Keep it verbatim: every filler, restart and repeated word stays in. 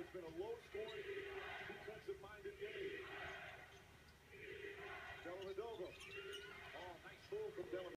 has been a low-scoring, defensive-minded game. Dellavedova. Oh, nice move from Dellavedova.